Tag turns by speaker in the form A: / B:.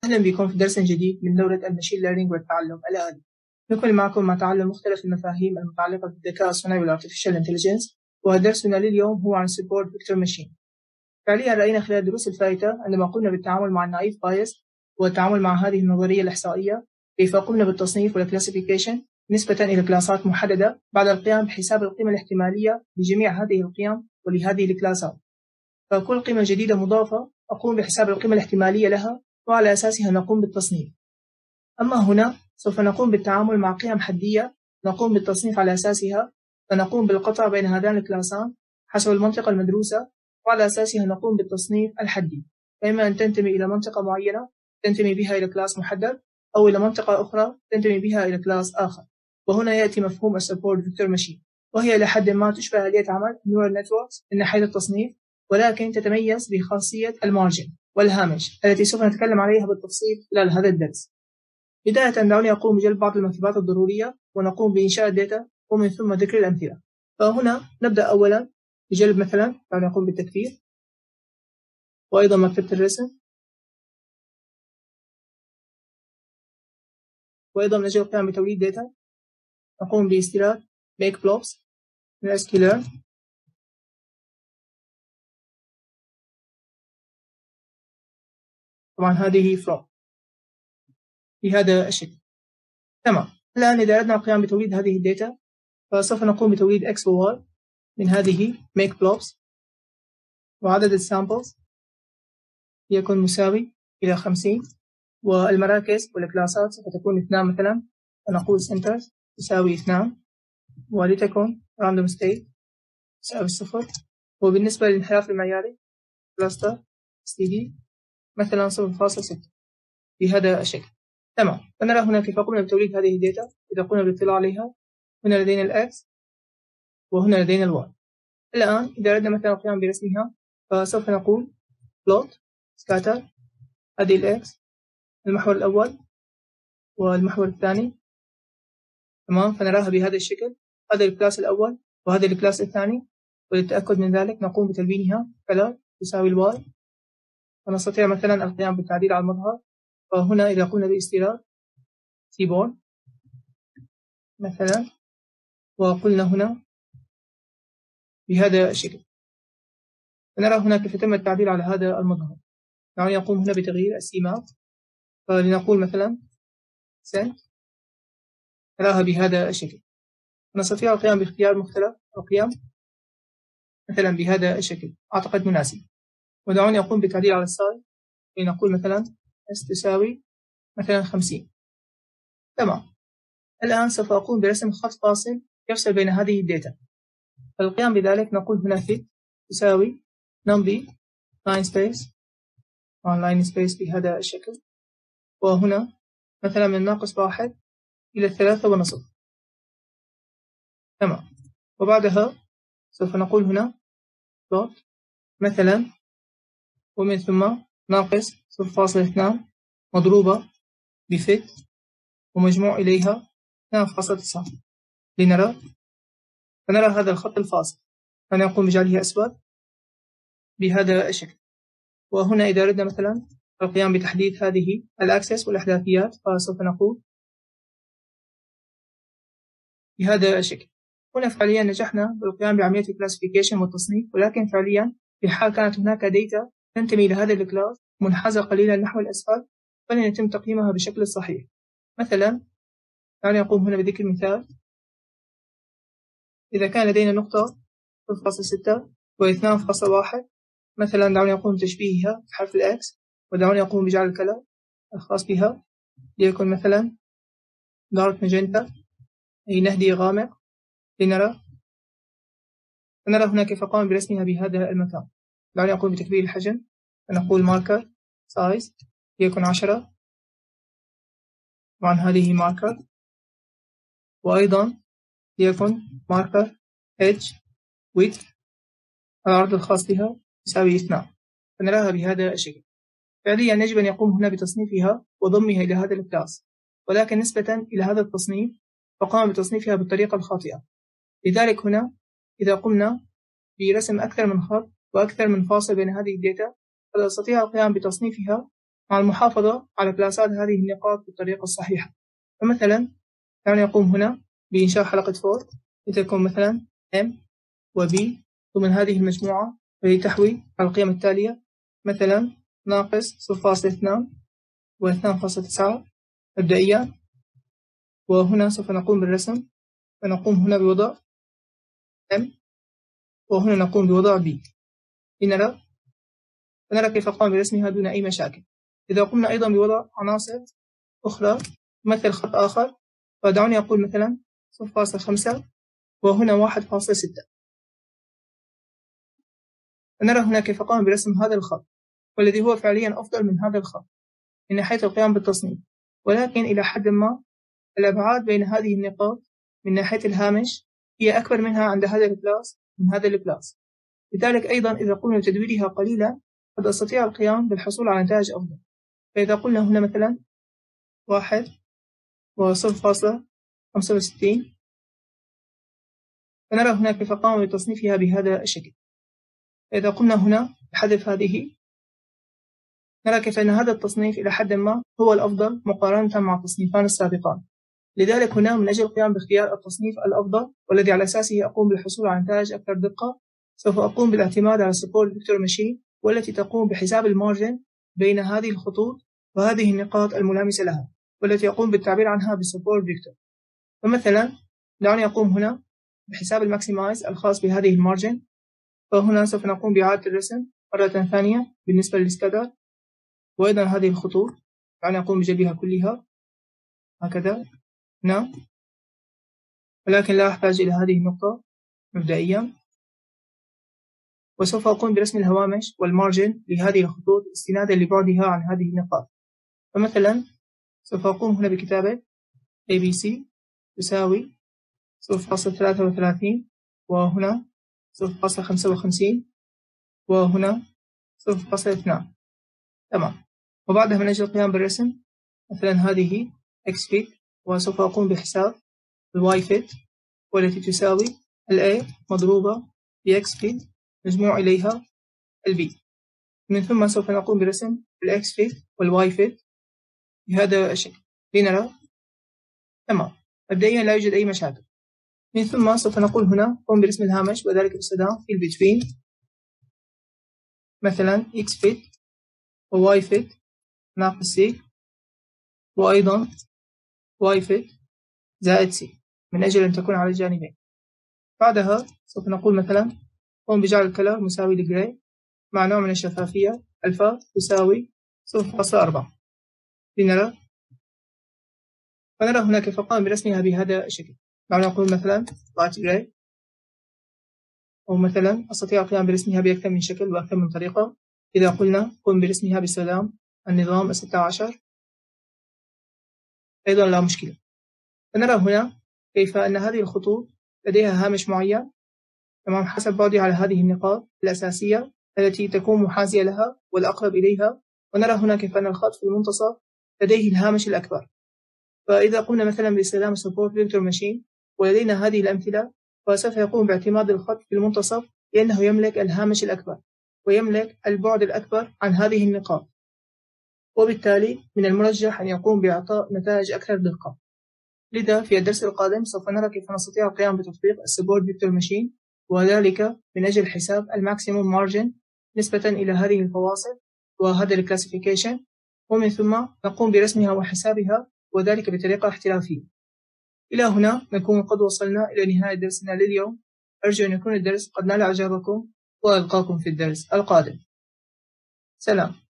A: أهلا بكم في درس جديد من دورة المشين ليرنينج والتعلم الآلي. نكمل معكم مع تعلم مختلف المفاهيم المتعلقة بالذكاء الصناعي والارتفيشال انتليجنس، ودرسنا لليوم هو عن support vector machine. فعليا رأينا خلال الدروس الفائتة عندما قمنا بالتعامل مع النايف بايس والتعامل مع هذه النظرية الإحصائية كيف قمنا بالتصنيف والكلاسيفيكيشن نسبة إلى كلاسات محددة بعد القيام بحساب القيمة الاحتمالية لجميع هذه القيم ولهذه الكلاسات. فكل قيمة جديدة مضافة أقوم بحساب القيمة الاحتمالية لها وعلى أساسها نقوم بالتصنيف. أما هنا سوف نقوم بالتعامل مع قيم حدية نقوم بالتصنيف على أساسها، فنقوم بالقطع بين هذان الكلاسان حسب المنطقة المدروسة، وعلى أساسها نقوم بالتصنيف الحدي، فإما أن تنتمي إلى منطقة معينة تنتمي بها إلى كلاس محدد، أو إلى منطقة أخرى تنتمي بها إلى كلاس آخر. وهنا يأتي مفهوم السبورت فيكتور ماشين، وهي إلى حد ما تشبه آلية عمل نيورال نتوركس من ناحية التصنيف، ولكن تتميز بخاصية المارجن والهامش التي سوف نتكلم عليها بالتفصيل خلال هذا الدرس. بداية دعوني أقوم بجلب بعض المكتبات الضرورية ونقوم بإنشاء الداتا ومن ثم ذكر الأمثلة. فهنا نبدأ أولا بجلب مثلا، دعوني أقوم بالتكبير، وأيضا مكتبة الرسم، وأيضا نجد القيام بتوليد داتا. نقوم باستيراد make blobs من sklearn، طبعا هذه from بهذا الشكل. تمام. الآن إذا أردنا القيام بتوليد هذه الداتا فسوف نقوم بتوليد x و y من هذه make blobs، وعدد السامبلز يكون مساوي إلى 50، والمراكز والكلاسات سوف تكون 2 مثلا، فنقول centers تساوي 2، ولتكن random state تساوي 0، وبالنسبة للانحراف المعياري cluster std مثلا 0.6 بهذا الشكل. تمام. فنرى هنا كيف قمنا بتوليد هذه الداتا. إذا قمنا بالاطلاع عليها، هنا لدينا الإكس وهنا لدينا الواي. الآن إذا أردنا مثلا القيام برسمها فسوف نقول plot scatter، هذه الإكس المحور الأول والمحور الثاني. تمام. فنراها بهذا الشكل، هذا الكلاس الأول وهذا الكلاس الثاني، وللتأكد من ذلك نقوم بتلوينها color تساوي الواي، ونستطيع مثلا القيام بالتعديل على المظهر. فهنا إذا قمنا باستيراد keyboard مثلا وقلنا هنا بهذا الشكل، فنرى هنا كيف تم التعديل على هذا المظهر. يعني يقوم هنا بتغيير السيمات، فلنقول مثلا send، نراها بهذا الشكل. نستطيع القيام باختيار مختلف القيم مثلا بهذا الشكل، أعتقد مناسب. ودعوني أقوم بالتعديل على السايز، لنقول مثلا s تساوي مثلا 50. تمام. الآن سوف أقوم برسم خط فاصل يفصل بين هذه الداتا. فالقيام بذلك نقول هنا fit تساوي numpy line space line space بهذا الشكل، وهنا مثلا من -1 إلى 3.5. تمام. وبعدها سوف نقول هنا plot مثلا، ومن ثم -0.2 مضروبة بfit ومجموع إليها 2.9 لنرى. فنرى هذا الخط الفاصل، فنقوم بجعله أسود بهذا الشكل. وهنا إذا أردنا مثلا القيام بتحديد هذه الأكسس والأحداثيات فسوف نقول بهذا الشكل. هنا فعليا نجحنا بالقيام بعملية الكلاسيفيكيشن والتصنيف، ولكن فعليا في حال كانت هناك داتا تنتمي لهذا الكلاس منحازة قليلا نحو الأسفل فلن يتم تقييمها بشكل صحيح. مثلا دعني أقوم هنا بذكر مثال. إذا كان لدينا نقطة 0.6 و2.1 مثلا، دعوني أقوم بتشبيهها بحرف الإكس، ودعوني أقوم بجعل الكلر الخاص بها ليكن مثلا دارك ماجنتا، أي نهدي غامق لنرى. فنرى هنا كيف قام برسمها بهذا المكان. دعوني أقوم بتكبير الحجم، فنقول ماركر سايز ليكن 10، طبعا هذه ماركر، وأيضا ليكن ماركر edge width العرض الخاص بها يساوي 2. فنراها بهذا الشكل. فعليا يجب أن يقوم هنا بتصنيفها وضمها إلى هذا الكلاس، ولكن نسبة إلى هذا التصنيف فقام بتصنيفها بالطريقة الخاطئة. لذلك هنا إذا قمنا برسم أكثر من خط وأكثر من فاصل بين هذه الداتا فنستطيع القيام بتصنيفها مع المحافظة على بلاصات هذه النقاط بالطريقة الصحيحة. فمثلا دعوني أقوم هنا بإنشاء حلقة فور لتكون مثلا M و B ضمن هذه المجموعة، وهي تحوي على القيم التالية مثلا ناقص 0.2 و 2.9 مبدئيا. وهنا سوف نقوم بالرسم، فنقوم هنا بوضع M وهنا نقوم بوضع B لنرى كيف قام برسمها دون أي مشاكل. إذا قمنا أيضا بوضع عناصر أخرى مثل خط آخر، فدعوني أقول مثلا 0.5 وهنا 1.6، فنرى هنا كيف قام برسم هذا الخط، والذي هو فعليا أفضل من هذا الخط من ناحية القيام بالتصنيف، ولكن إلى حد ما الأبعاد بين هذه النقاط من ناحية الهامش هي أكبر منها عند هذا الكلاس من هذا الكلاس. لذلك أيضا إذا قمنا بتدويرها قليلا قد أستطيع القيام بالحصول على نتائج أفضل. فإذا قلنا هنا مثلا 1 و 0.65 فنرى هنا كيف قام بتصنيفها بهذا الشكل. فإذا قلنا هنا بحذف هذه نرى كيف أن هذا التصنيف إلى حد ما هو الأفضل مقارنة مع التصنيفان السابقان. لذلك هنا من أجل القيام باختيار التصنيف الأفضل والذي على أساسه أقوم بالحصول على نتائج أكثر دقة، سوف أقوم بالاعتماد على support vector machine، والتي تقوم بحساب المارجن بين هذه الخطوط وهذه النقاط الملامسة لها، والتي أقوم بالتعبير عنها بsupport vector. فمثلا دعوني أقوم هنا بحساب الماكسمايز الخاص بهذه المارجن، فهنا سوف نقوم بإعادة الرسم مرة ثانية بالنسبة للسكادر، وأيضا هذه الخطوط دعوني أقوم بجلبها كلها هكذا هنا، ولكن لا أحتاج إلى هذه النقطة مبدئيا. وسوف أقوم برسم الهوامش والمارجن لهذه الخطوط استنادا لبعدها عن هذه النقاط. فمثلا سوف أقوم هنا بكتابة ABC تساوي 0.33 وهنا 0.55 وهنا 0.2. تمام. وبعدها من أجل القيام بالرسم مثلا هذه X fit، وسوف أقوم بحساب Y fit والتي تساوي A مضروبة X fit مجموع إليها B. من ثم سوف نقوم برسم X fit Y fit بهذا الشكل لنرى. تمام. مبدئيا لا يوجد أي مشاكل. من ثم سوف نقول هنا قوم برسم الهامش، وذلك باستخدام fill between مثلا X fit و Y fit ناقص C، وأيضا Y fit زائد C من أجل أن تكون على الجانبين. بعدها سوف نقول مثلا قوم بجعل الكلر مساوي لجراي مع نوع من الشفافية ألفا تساوي 0.4 لنرى. فنرى هنا كيف قام برسمها بهذا الشكل. دعونا نقول مثلا light gray، أو مثلا أستطيع القيام برسمها بأكثر من شكل وأكثر من طريقة. إذا قلنا قم برسمها باستخدام النظام 16 أيضا لا مشكلة. فنرى هنا كيف أن هذه الخطوط لديها هامش معين تمام حسب بعدها على هذه النقاط الأساسية التي تكون محاذية لها والأقرب إليها. ونرى هنا كيف أن الخط في المنتصف لديه الهامش الأكبر. فإذا قمنا مثلا باستخدام support vector machine ولدينا هذه الأمثلة، فسوف يقوم باعتماد الخط في المنتصف لأنه يملك الهامش الأكبر ويملك البعد الأكبر عن هذه النقاط، وبالتالي من المرجح أن يقوم بإعطاء نتائج أكثر دقة. لذا في الدرس القادم سوف نرى كيف نستطيع القيام بتطبيق support vector machine، وذلك من أجل حساب الماكسيموم مارجن نسبة إلى هذه الفواصل وهذا الكلاسيفيكيشن، ومن ثم نقوم برسمها وحسابها وذلك بطريقة احترافية. إلى هنا نكون قد وصلنا إلى نهاية درسنا لليوم. أرجو أن يكون الدرس قد نال إعجابكم، وألقاكم في الدرس القادم. سلام.